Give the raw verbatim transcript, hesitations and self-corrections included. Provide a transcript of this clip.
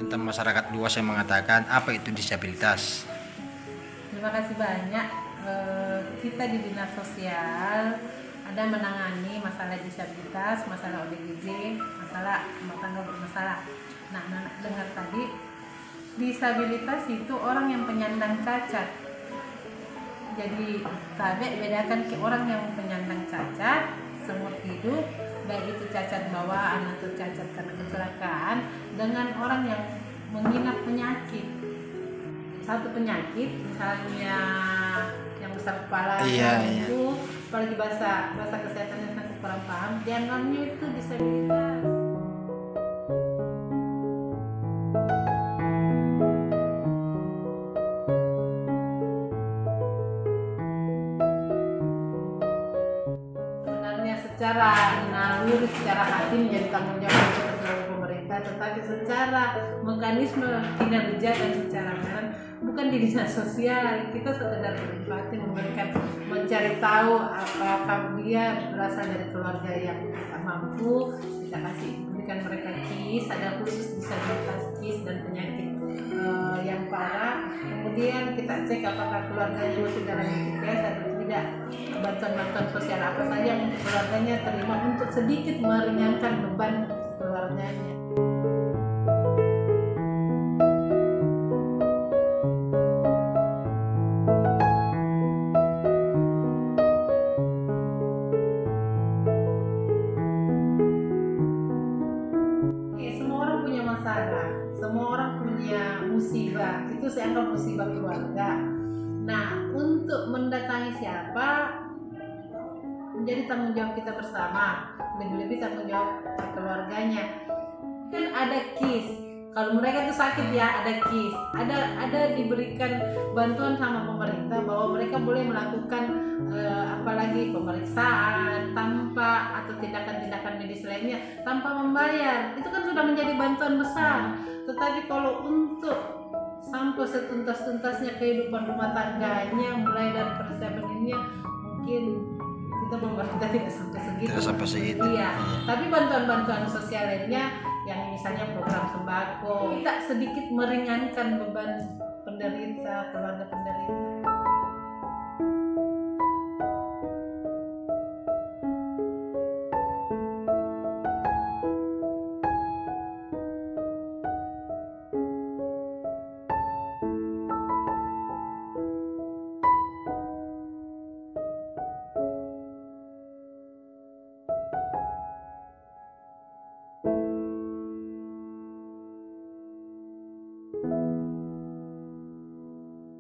tentang masyarakat luas yang mengatakan apa itu disabilitas. Terima kasih banyak. Kita di Dinas Sosial ada menangani masalah disabilitas, masalah O D G J, masalah rumah tangga bermasalah. Nah, anak dengar tadi, disabilitas itu orang yang penyandang cacat. Jadi, tabe bedakan ke orang yang penyandang cacat seumur hidup, baik itu cacat bawaan atau cacat karena kecelakaan, dengan orang yang menginap penyakit. Satu penyakit, misalnya yang besar kepala, iya, itu, iya. apalagi bahasa bahasa kesehatannya saya kurang paham, dianggapnya itu disabilitas. Sebenarnya secara naluri, secara hati menjadi tanggung jawab seluruh pemerintah, tetapi secara mekanisme kinerja dan secara anggaran bukan di dinas sosial. Kita sekedar berempati, memberikan, mencari tahu apakah dia berasal dari keluarga yang tidak mampu, kita kasih, berikan mereka KIS, ada khusus disabilitas KIS dan penyakit uh, yang parah. Kemudian kita cek apakah keluarganya masih dalam I T S atau tidak, bantuan-bantuan sosial apa saja yang keluarganya terima untuk sedikit meringankan beban keluarganya. Masalah, semua orang punya musibah, itu saya anggap musibah keluarga. Nah, untuk mendatangi siapa menjadi tanggung jawab kita bersama, lebih-lebih tanggung jawab keluarganya. Kan ada KIS, kalau mereka itu sakit ya ada KIS, ada ada diberikan bantuan sama pemerintah bahwa mereka boleh melakukan eh, apalagi pemeriksaan tanpa atau tindakan-tindakan medis lainnya tanpa membayar. Itu kan sudah menjadi bantuan besar. Tetapi kalau untuk sampai setuntas-tuntasnya kehidupan rumah tangganya, mulai dari persiapan ini, mungkin kita pemerintah tidak sampai segitu. Tidak sampai segitu. Iya. Tapi bantuan-bantuan sosial lainnya, yang misalnya program sembako, kita sedikit meringankan beban penderita, keluarga penderita.